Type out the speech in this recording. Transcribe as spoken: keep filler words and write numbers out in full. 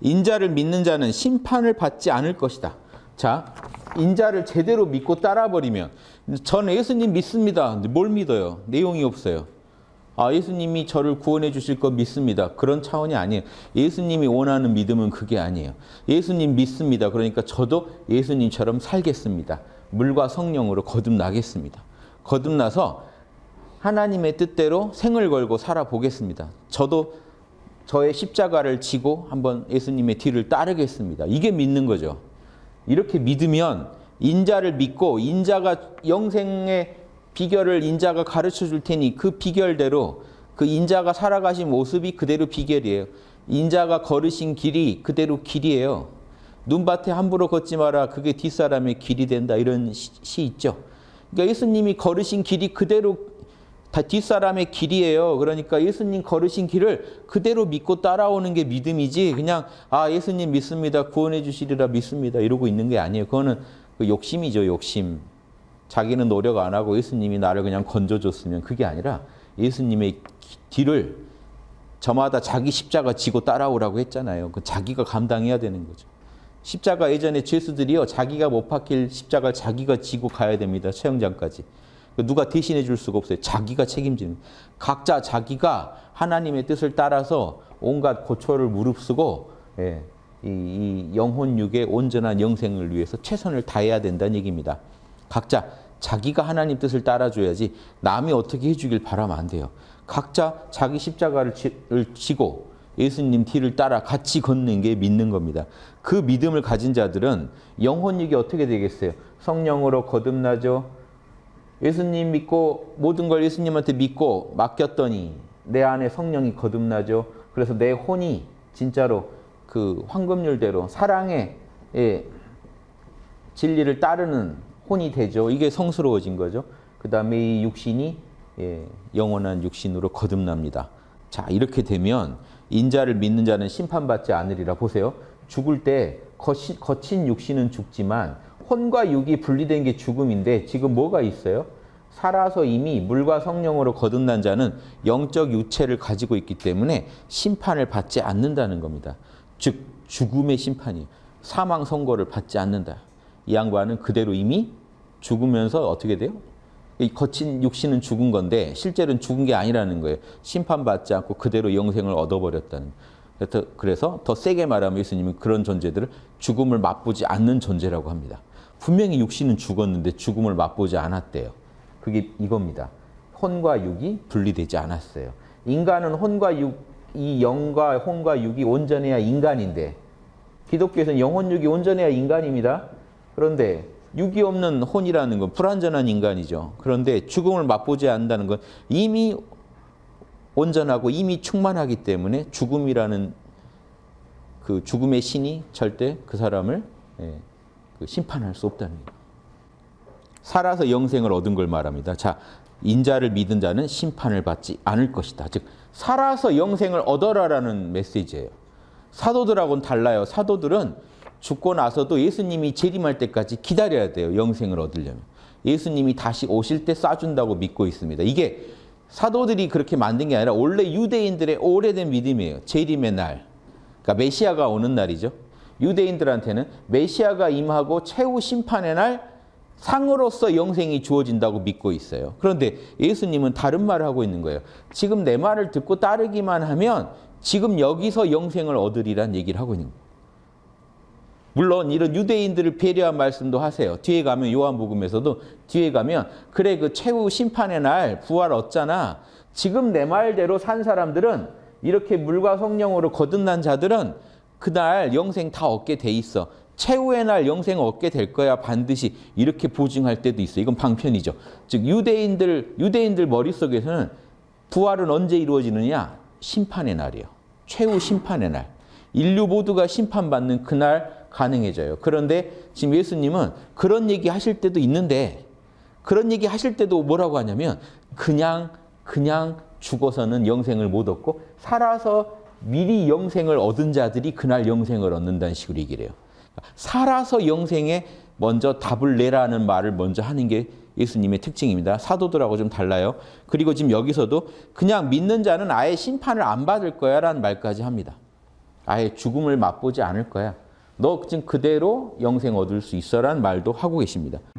인자를 믿는 자는 심판을 받지 않을 것이다. 자, 인자를 제대로 믿고 따라버리면 저는 예수님 믿습니다. 뭘 믿어요? 내용이 없어요. 아, 예수님이 저를 구원해 주실 거 믿습니다. 그런 차원이 아니에요. 예수님이 원하는 믿음은 그게 아니에요. 예수님 믿습니다. 그러니까 저도 예수님처럼 살겠습니다. 물과 성령으로 거듭나겠습니다. 거듭나서 하나님의 뜻대로 생을 걸고 살아보겠습니다. 저도 저의 십자가를 지고 한번 예수님의 뒤를 따르겠습니다. 이게 믿는 거죠. 이렇게 믿으면 인자를 믿고 인자가 영생의 비결을 인자가 가르쳐 줄 테니 그 비결대로 그 인자가 살아가신 모습이 그대로 비결이에요. 인자가 걸으신 길이 그대로 길이에요. 눈밭에 함부로 걷지 마라. 그게 뒷사람의 길이 된다. 이런 시, 시 있죠. 그러니까 예수님이 걸으신 길이 그대로 다 뒷사람의 길이에요. 그러니까 예수님 걸으신 길을 그대로 믿고 따라오는 게 믿음이지 그냥 아 예수님 믿습니다. 구원해 주시리라 믿습니다. 이러고 있는 게 아니에요. 그거는 그 욕심이죠. 욕심. 자기는 노력 안 하고 예수님이 나를 그냥 건져줬으면 그게 아니라 예수님의 뒤를 저마다 자기 십자가 지고 따라오라고 했잖아요. 그 자기가 감당해야 되는 거죠. 십자가 예전에 죄수들이요. 자기가 못 박힐 십자가를 자기가 지고 가야 됩니다. 최영장까지. 누가 대신해 줄 수가 없어요. 자기가 책임지는. 각자 자기가 하나님의 뜻을 따라서 온갖 고초를 무릅쓰고 예, 이, 이 영혼육의 온전한 영생을 위해서 최선을 다해야 된다는 얘기입니다. 각자 자기가 하나님 뜻을 따라줘야지 남이 어떻게 해주길 바라면 안 돼요. 각자 자기 십자가를 지고 예수님 뒤를 따라 같이 걷는 게 믿는 겁니다. 그 믿음을 가진 자들은 영혼육이 어떻게 되겠어요? 성령으로 거듭나죠. 예수님 믿고 모든 걸 예수님한테 믿고 맡겼더니 내 안에 성령이 거듭나죠. 그래서 내 혼이 진짜로 그 황금률대로 사랑의 예, 진리를 따르는 혼이 되죠. 이게 성스러워진 거죠. 그 다음에 이 육신이 예, 영원한 육신으로 거듭납니다. 자, 이렇게 되면 인자를 믿는 자는 심판받지 않으리라. 보세요. 죽을 때 거친, 거친 육신은 죽지만 혼과 육이 분리된 게 죽음인데 지금 뭐가 있어요? 살아서 이미 물과 성령으로 거듭난 자는 영적 유체를 가지고 있기 때문에 심판을 받지 않는다는 겁니다. 즉 죽음의 심판이에요. 사망 선고를 받지 않는다. 이 양반은 그대로 이미 죽으면서 어떻게 돼요? 이 거친 육신은 죽은 건데 실제로는 죽은 게 아니라는 거예요. 심판받지 않고 그대로 영생을 얻어버렸다는. 그래서 더 세게 말하면 예수님은 그런 존재들을 죽음을 맛보지 않는 존재라고 합니다. 분명히 육신은 죽었는데 죽음을 맛보지 않았대요. 그게 이겁니다. 혼과 육이 분리되지 않았어요. 인간은 혼과 육, 이 영과 혼과 육이 온전해야 인간인데 기독교에서는 영혼육이 온전해야 인간입니다. 그런데 육이 없는 혼이라는 건 불완전한 인간이죠. 그런데 죽음을 맛보지 않는다는 건 이미 온전하고 이미 충만하기 때문에 죽음이라는 그 죽음의 신이 절대 그 사람을 예, 그 심판할 수 없다는 거예요. 살아서 영생을 얻은 걸 말합니다. 자, 인자를 믿은 자는 심판을 받지 않을 것이다. 즉 살아서 영생을 얻어라라는 메시지예요. 사도들하고는 달라요. 사도들은 죽고 나서도 예수님이 재림할 때까지 기다려야 돼요. 영생을 얻으려면. 예수님이 다시 오실 때 쏴준다고 믿고 있습니다. 이게 사도들이 그렇게 만든 게 아니라 원래 유대인들의 오래된 믿음이에요. 재림의 날. 그러니까 메시아가 오는 날이죠. 유대인들한테는 메시아가 임하고 최후 심판의 날 상으로서 영생이 주어진다고 믿고 있어요. 그런데 예수님은 다른 말을 하고 있는 거예요. 지금 내 말을 듣고 따르기만 하면 지금 여기서 영생을 얻으리란 얘기를 하고 있는 거예요. 물론 이런 유대인들을 배려한 말씀도 하세요. 뒤에 가면 요한복음에서도 뒤에 가면 그래 그 최후 심판의 날 부활 얻잖아. 지금 내 말대로 산 사람들은 이렇게 물과 성령으로 거듭난 자들은 그날 영생 다 얻게 돼 있어. 최후의 날 영생 얻게 될 거야 반드시 이렇게 보증할 때도 있어요. 이건 방편이죠. 즉 유대인들 유대인들 머릿속에서는 부활은 언제 이루어지느냐? 심판의 날이에요. 최후 심판의 날. 인류 모두가 심판받는 그날 가능해져요. 그런데 지금 예수님은 그런 얘기 하실 때도 있는데 그런 얘기 하실 때도 뭐라고 하냐면 그냥 그냥 죽어서는 영생을 못 얻고 살아서 미리 영생을 얻은 자들이 그날 영생을 얻는다는 식으로 얘기를 해요. 살아서 영생에 먼저 답을 내라는 말을 먼저 하는 게 예수님의 특징입니다. 사도들하고 좀 달라요. 그리고 지금 여기서도 그냥 믿는 자는 아예 심판을 안 받을 거야 라는 말까지 합니다. 아예 죽음을 맛보지 않을 거야. 너 지금 그대로 영생 얻을 수 있어라는 말도 하고 계십니다.